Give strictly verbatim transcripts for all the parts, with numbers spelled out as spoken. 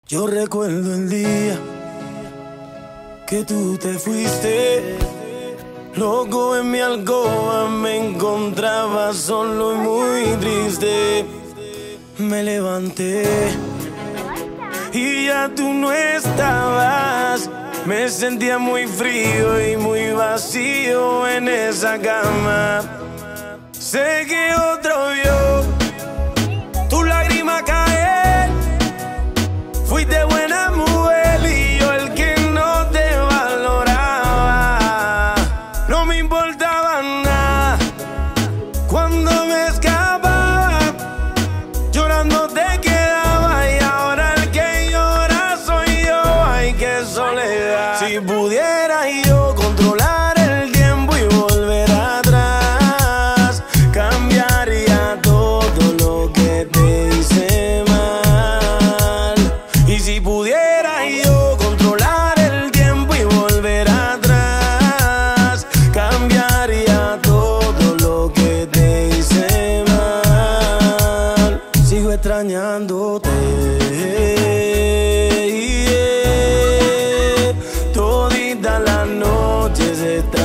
Yo recuerdo el día que tú te fuiste. Loco en mi alcoba me encontraba solo y muy triste. Me levanté y ya tú no estabas. Me sentía muy frío y muy vacío en esa cama. Sé que otro vio tu lágrima caer. Fuiste buena mujer y yo el que no te valoraba. No me importaba nada cuando me escapaba. Llorando te quedaba y ahora el que llora soy yo. Ay, qué soledad. Si pudiera yo controlar el tiempo y volver atrás, cambiaría todo lo que te hice mal. Y si pudiera yo controlar el tiempo y volver atrás, cambiaría todo lo que te hice mal. Sigo extrañándote, yeah. Toditas las noches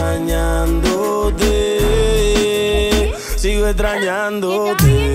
extrañándote. Sigo extrañándote.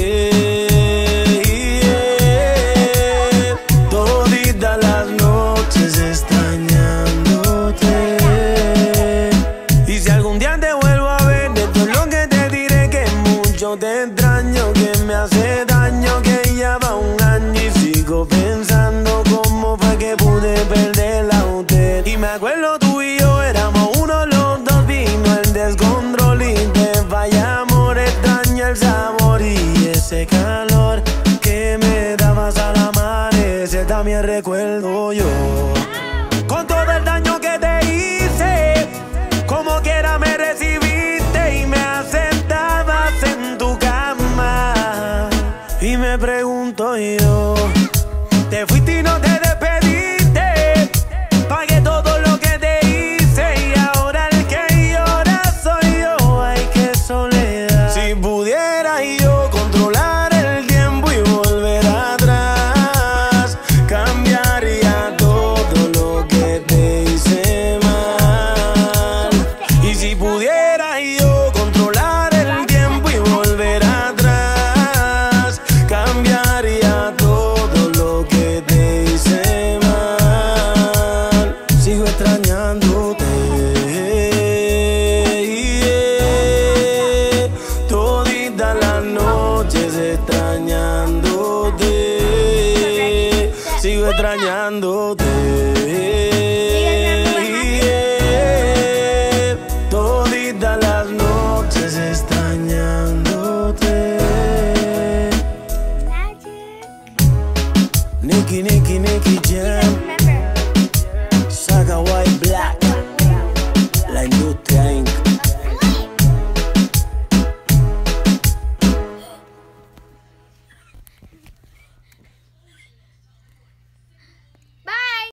Yo te extraño, que me hace daño, que ya va un año y sigo pensando cómo fue que pude perderla a usted. Y me acuerdo tú y yo éramos uno, los dos, vino el descontrol y te falla amor. Extraño el sabor y ese calor que me dabas al amanecer. También recuerdo yo con todo el daño que te hice, como quiera me recibiste y me aceptabas en tu cama. Y me pregunto yo, te fuiste y no te despediste. Pagué todo lo que te hice y ahora el que llora soy yo. Ay, qué soledad. Si pudiera yo controlar el tiempo y volver atrás, cambiaría todo lo que te hice mal. Y si pudiera yo controlar el tiempo y volver atrás, cambiaría todo lo que te hice mal. Sigo extrañándote, yeah. Toditas las noches extrañándote. Sigo extrañándote, yeah. Toditas las noches extrañándote. Nicky, Nicky, Nicky Jam, Saga White Black, la industria inc.